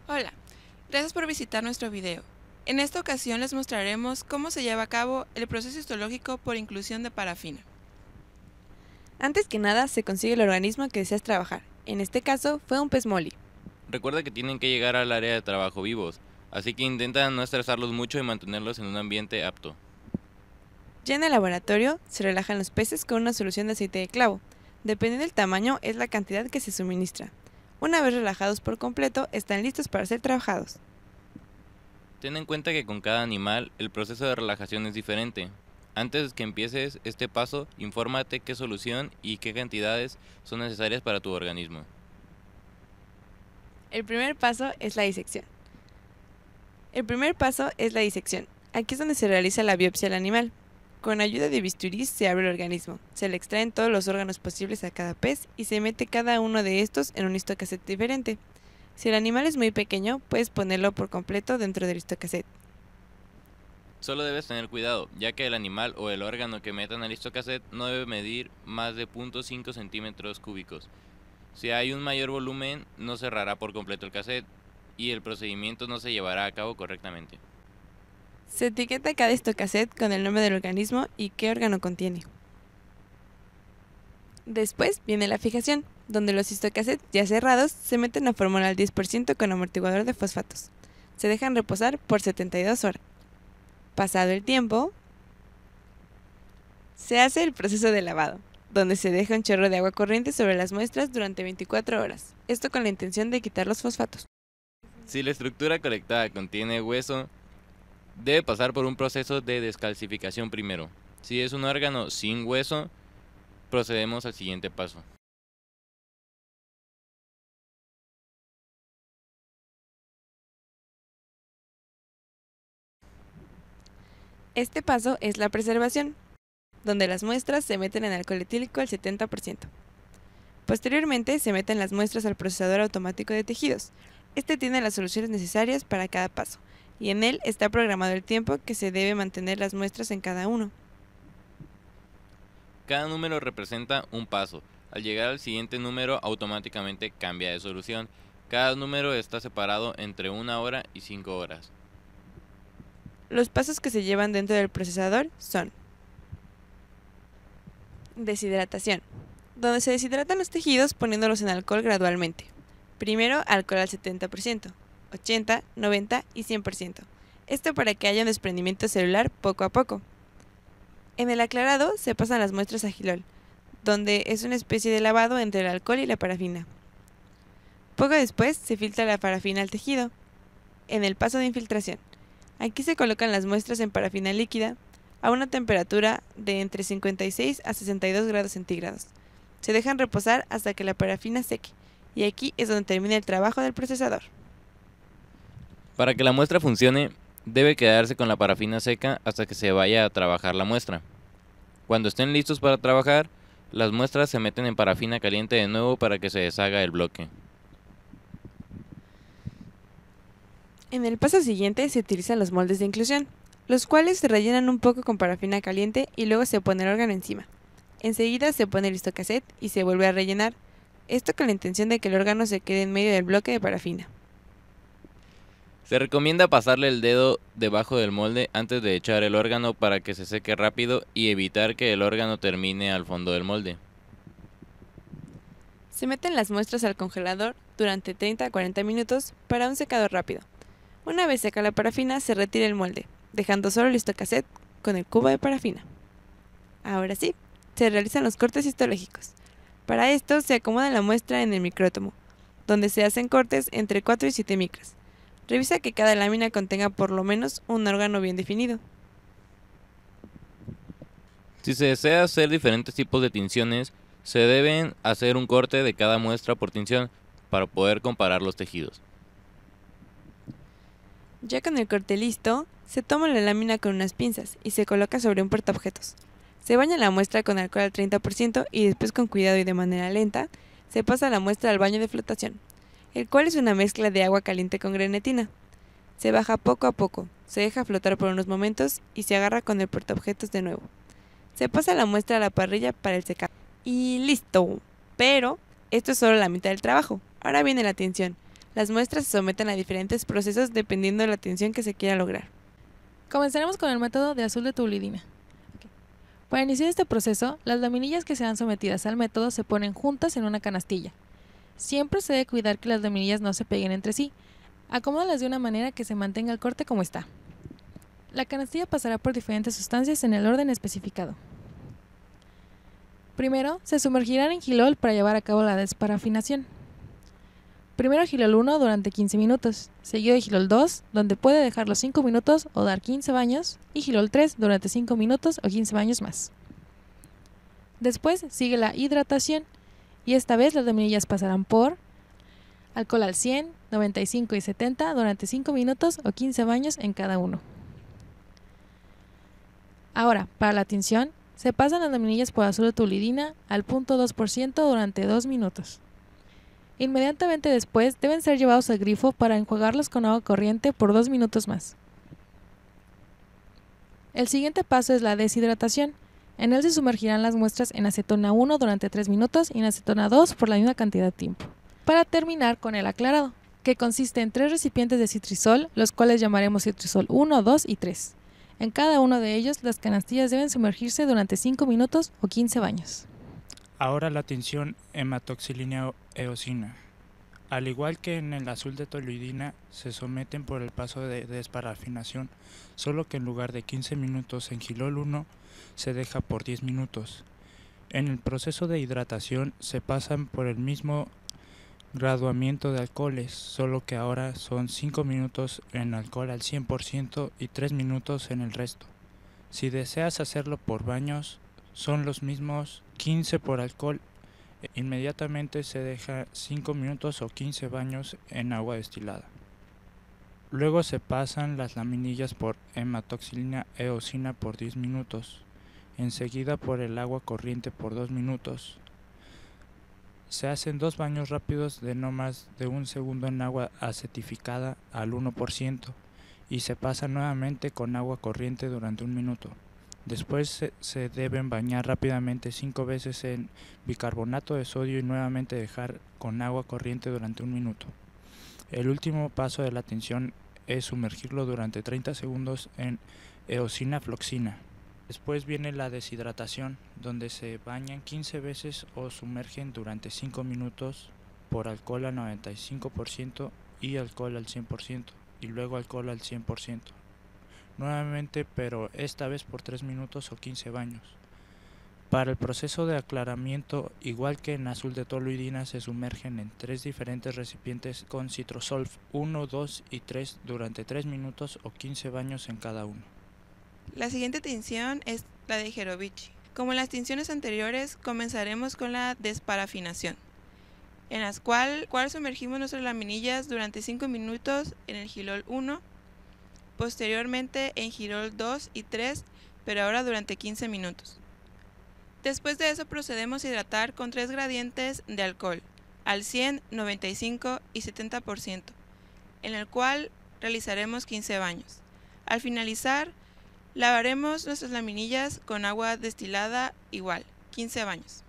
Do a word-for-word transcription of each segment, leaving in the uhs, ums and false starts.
Hola, gracias por visitar nuestro video. En esta ocasión les mostraremos cómo se lleva a cabo el proceso histológico por inclusión de parafina. Antes que nada, se consigue el organismo que deseas trabajar. En este caso, fue un pez molly. Recuerda que tienen que llegar al área de trabajo vivos, así que intenta no estresarlos mucho y mantenerlos en un ambiente apto. Ya en el laboratorio, se relajan los peces con una solución de aceite de clavo. Dependiendo del tamaño, es la cantidad que se suministra. Una vez relajados por completo, están listos para ser trabajados. Ten en cuenta que con cada animal el proceso de relajación es diferente. Antes que empieces este paso, infórmate qué solución y qué cantidades son necesarias para tu organismo. El primer paso es la disección. El primer paso es la disección. Aquí es donde se realiza la biopsia al animal. Con ayuda de bisturí se abre el organismo, se le extraen todos los órganos posibles a cada pez y se mete cada uno de estos en un histocassette diferente. Si el animal es muy pequeño, puedes ponerlo por completo dentro del histocassette. Solo debes tener cuidado, ya que el animal o el órgano que metan al histocassette no debe medir más de cero punto cinco centímetros cúbicos. Si hay un mayor volumen, no cerrará por completo el cassette y el procedimiento no se llevará a cabo correctamente. Se etiqueta cada histocassette con el nombre del organismo y qué órgano contiene. Después viene la fijación, donde los histocassettes ya cerrados se meten a fórmula al diez por ciento con amortiguador de fosfatos. Se dejan reposar por setenta y dos horas. Pasado el tiempo, se hace el proceso de lavado, donde se deja un chorro de agua corriente sobre las muestras durante veinticuatro horas, esto con la intención de quitar los fosfatos. Si la estructura colectada contiene hueso, debe pasar por un proceso de descalcificación primero. Si es un órgano sin hueso, procedemos al siguiente paso. Este paso es la preservación, donde las muestras se meten en alcohol etílico al setenta por ciento. Posteriormente se meten las muestras al procesador automático de tejidos. Este tiene las soluciones necesarias para cada paso, y en él está programado el tiempo que se debe mantener las muestras en cada uno. Cada número representa un paso. Al llegar al siguiente número automáticamente cambia de solución. Cada número está separado entre una hora y cinco horas. Los pasos que se llevan dentro del procesador son: deshidratación, donde se deshidratan los tejidos poniéndolos en alcohol gradualmente. Primero alcohol al setenta por ciento, ochenta, noventa y cien por ciento. Esto para que haya un desprendimiento celular poco a poco. En el aclarado se pasan las muestras a Gilol, donde es una especie de lavado entre el alcohol y la parafina. Poco después se filtra la parafina al tejido. En el paso de infiltración, aquí se colocan las muestras en parafina líquida a una temperatura de entre cincuenta y seis a sesenta y dos grados centígrados. Se dejan reposar hasta que la parafina seque, y aquí es donde termina el trabajo del procesador. Para que la muestra funcione, debe quedarse con la parafina seca hasta que se vaya a trabajar la muestra. Cuando estén listos para trabajar, las muestras se meten en parafina caliente de nuevo para que se deshaga el bloque. En el paso siguiente se utilizan los moldes de inclusión, los cuales se rellenan un poco con parafina caliente y luego se pone el órgano encima. Enseguida se pone el histocassette y se vuelve a rellenar, esto con la intención de que el órgano se quede en medio del bloque de parafina. Se recomienda pasarle el dedo debajo del molde antes de echar el órgano para que se seque rápido y evitar que el órgano termine al fondo del molde. Se meten las muestras al congelador durante treinta a cuarenta minutos para un secado rápido. Una vez seca la parafina, se retira el molde, dejando solo el histocassette con el cubo de parafina. Ahora sí, se realizan los cortes histológicos. Para esto se acomoda la muestra en el micrótomo, donde se hacen cortes entre cuatro y siete micras. Revisa que cada lámina contenga por lo menos un órgano bien definido. Si se desea hacer diferentes tipos de tinciones, se deben hacer un corte de cada muestra por tinción para poder comparar los tejidos. Ya con el corte listo, se toma la lámina con unas pinzas y se coloca sobre un portaobjetos. Se baña la muestra con alcohol al treinta por ciento y después, con cuidado y de manera lenta, se pasa la muestra al baño de flotación, el cual es una mezcla de agua caliente con grenetina. Se baja poco a poco, se deja flotar por unos momentos y se agarra con el portaobjetos de nuevo. Se pasa la muestra a la parrilla para el secado. Y listo. Pero esto es solo la mitad del trabajo. Ahora viene la tinción. Las muestras se someten a diferentes procesos dependiendo de la tensión que se quiera lograr. Comenzaremos con el método de azul de toluidina. Okay. Para iniciar este proceso, las laminillas que serán sometidas al método se ponen juntas en una canastilla. Siempre se debe cuidar que las laminillas no se peguen entre sí. Acomódalas de una manera que se mantenga el corte como está. La canastilla pasará por diferentes sustancias en el orden especificado. Primero, se sumergirán en Gilol para llevar a cabo la desparafinación. Primero Gilol uno durante quince minutos, seguido de Gilol dos, donde puede dejar los cinco minutos o dar quince baños, y Gilol tres durante cinco minutos o quince baños más. Después sigue la hidratación, y esta vez las laminillas pasarán por alcohol al cien, noventa y cinco y setenta durante cinco minutos o quince baños en cada uno. Ahora, para la tinción, se pasan las laminillas por azul de toluidina al cero punto dos por ciento durante dos minutos. Inmediatamente después deben ser llevados al grifo para enjuagarlos con agua corriente por dos minutos más. El siguiente paso es la deshidratación. En él se sumergirán las muestras en acetona uno durante tres minutos y en acetona dos por la misma cantidad de tiempo. Para terminar con el aclarado, que consiste en tres recipientes de citrisol, los cuales llamaremos citrisol uno, dos y tres. En cada uno de ellos, las canastillas deben sumergirse durante cinco minutos o quince baños. Ahora la tinción hematoxilina eosina. Al igual que en el azul de toluidina, se someten por el paso de desparafinación, solo que en lugar de quince minutos en Gilol uno, se deja por diez minutos. En el proceso de hidratación se pasan por el mismo graduamiento de alcoholes, solo que ahora son cinco minutos en alcohol al cien por ciento y tres minutos en el resto. Si deseas hacerlo por baños, son los mismos quince por alcohol. Inmediatamente se deja cinco minutos o quince baños en agua destilada. Luego se pasan las laminillas por hematoxilina eosina por diez minutos, enseguida por el agua corriente por dos minutos. Se hacen dos baños rápidos de no más de un segundo en agua acetificada al uno por ciento y se pasa nuevamente con agua corriente durante un minuto. Después se, se deben bañar rápidamente cinco veces en bicarbonato de sodio y nuevamente dejar con agua corriente durante un minuto. El último paso de la tinción es sumergirlo durante treinta segundos en eosina floxina. Después viene la deshidratación, donde se bañan quince veces o sumergen durante cinco minutos por alcohol al noventa y cinco por ciento y alcohol al cien por ciento, y luego alcohol al cien por ciento. Nuevamente, pero esta vez por tres minutos o quince baños. Para el proceso de aclaramiento, igual que en azul de toluidina, se sumergen en tres diferentes recipientes con citrosol uno, dos y tres durante tres minutos o quince baños en cada uno. La siguiente tinción es la de Jerovici. Como en las tinciones anteriores, comenzaremos con la desparafinación, en la cual, cual sumergimos nuestras laminillas durante cinco minutos en el Gilol uno, posteriormente en Gilol dos y tres, pero ahora durante quince minutos. Después de eso procedemos a hidratar con tres gradientes de alcohol, al cien, noventa y cinco y setenta por ciento, en el cual realizaremos quince baños. Al finalizar, lavaremos nuestras laminillas con agua destilada igual, quince baños.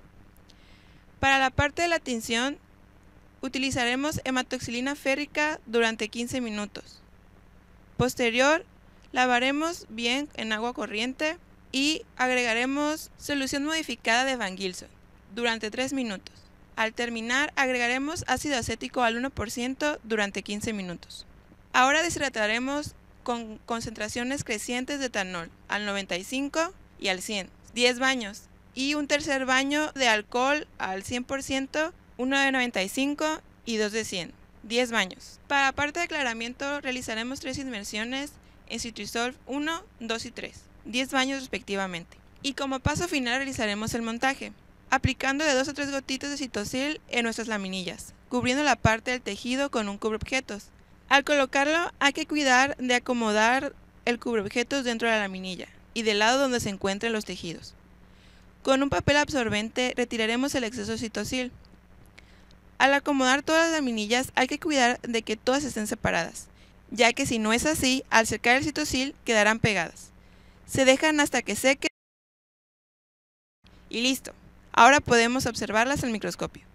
Para la parte de la tinción, utilizaremos hematoxilina férrica durante quince minutos. Posterior, lavaremos bien en agua corriente y agregaremos solución modificada de Van Gilson durante tres minutos. Al terminar, agregaremos ácido acético al uno por ciento durante quince minutos. Ahora deshidrataremos con concentraciones crecientes de etanol al noventa y cinco y al cien, diez baños, y un tercer baño de alcohol al cien por ciento, uno de noventa y cinco y dos de cien. diez baños. Para la parte de aclaramiento realizaremos tres inmersiones en Citrisol uno, dos y tres, diez baños respectivamente. Y como paso final realizaremos el montaje, aplicando de dos a tres gotitas de citosil en nuestras laminillas, cubriendo la parte del tejido con un cubreobjetos. Al colocarlo hay que cuidar de acomodar el cubreobjetos dentro de la laminilla y del lado donde se encuentren los tejidos. Con un papel absorbente retiraremos el exceso de citosil. Al acomodar todas las laminillas hay que cuidar de que todas estén separadas, ya que si no es así, al secar el citosil quedarán pegadas. Se dejan hasta que seque y listo. Ahora podemos observarlas al microscopio.